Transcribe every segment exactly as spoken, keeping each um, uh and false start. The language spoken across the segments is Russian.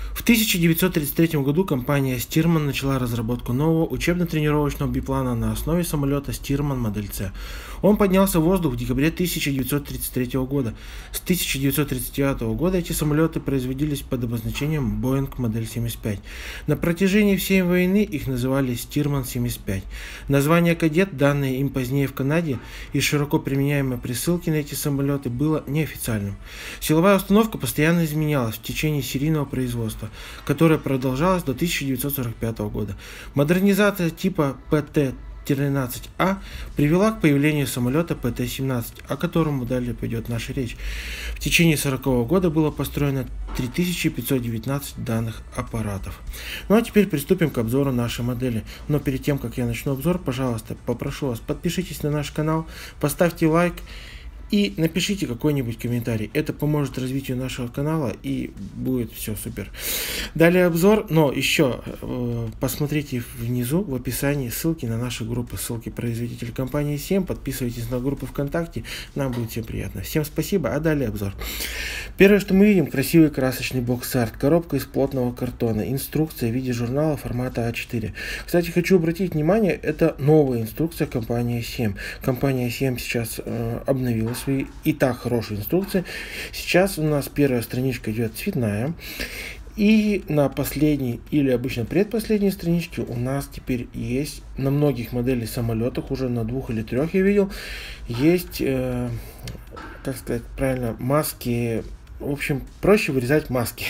В тысяча девятьсот тридцать третьем году компания Stearman начала разработку нового учебно-тренировочного биплана на основе самолета Stearman модель С. Он поднялся в воздух в декабре тысяча девятьсот тридцать третьего года. С тысяча девятьсот тридцать девятого года эти самолеты производились под обозначением Boeing модель семьдесят пять. На протяжении всей войны их называли Stearman семьдесят пять. Название «Кадет», данное им позднее в Канаде и широко применяемое при ссылке на эти самолеты, было неофициальным. Силовая установка постоянно изменялась в течение серийного производства, которая продолжалась до тысяча девятьсот сорок пятого года. Модернизация типа П Т тринадцать А привела к появлению самолета П Т семнадцать, о котором далее пойдет наша речь. В течение сорокового года было построено три тысячи пятьсот девятнадцать данных аппаратов. Ну а теперь приступим к обзору нашей модели. Но перед тем, как я начну обзор, пожалуйста, попрошу вас, подпишитесь на наш канал, поставьте лайк и напишите какой-нибудь комментарий. Это поможет развитию нашего канала и будет все супер. Далее обзор, но еще э, посмотрите внизу в описании ссылки на наши группы, ссылки производитель компании семь. Подписывайтесь на группы ВКонтакте, нам будет всем приятно. Всем спасибо, а далее обзор. Первое, что мы видим, красивый красочный бокс-арт, коробка из плотного картона, инструкция в виде журнала формата А четыре. Кстати, хочу обратить внимание, это новая инструкция компании семь. Компания семь сейчас э, обновила свои и так хорошие инструкции. Сейчас у нас первая страничка идет цветная. И на последней или обычно предпоследней страничке у нас теперь есть на многих моделях самолетах, уже на двух или трех я видел, есть, э, как сказать правильно, маски. В общем, проще вырезать маски.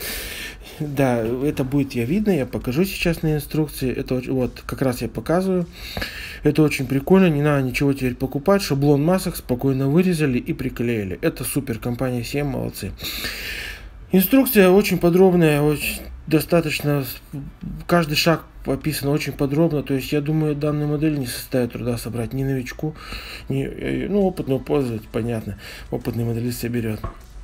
Да, это будет я видно, я покажу сейчас на инструкции. Это вот как раз я показываю. Это очень прикольно, не надо ничего теперь покупать. Шаблон масок спокойно вырезали и приклеили. Это супер, компания семь, молодцы. Инструкция очень подробная, очень достаточно, каждый шаг описан очень подробно. То есть я думаю, данную модель не составит труда собрать ни новичку, ни, ну, опытного пользователя, понятно, опытный моделист соберет.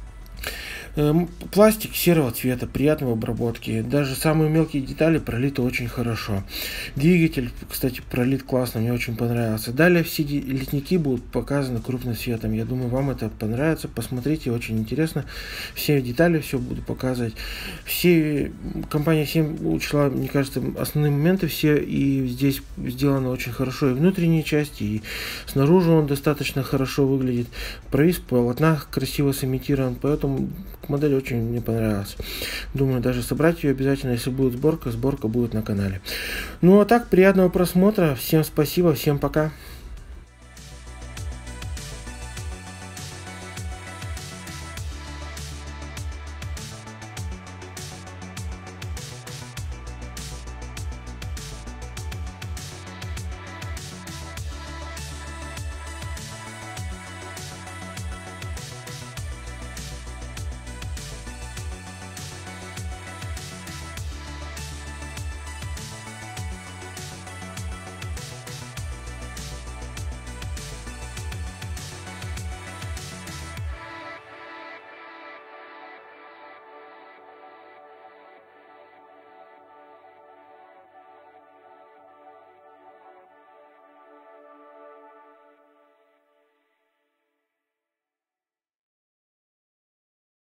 Пластик серого цвета, приятной обработки. Даже самые мелкие детали пролиты очень хорошо. Двигатель, кстати, пролит классно, мне очень понравился. Далее все литники будут показаны крупным цветом. Я думаю, вам это понравится. Посмотрите, очень интересно. Все детали, все буду показывать. Все, компания семь учла, мне кажется, основные моменты все. И здесь сделано очень хорошо и внутренние части, и снаружи он достаточно хорошо выглядит. Провис полотна красиво сымитирован, поэтому модель очень мне понравилась. Думаю, даже собрать ее обязательно, если будет сборка, сборка будет на канале. Ну а так, приятного просмотра. Всем спасибо, всем пока.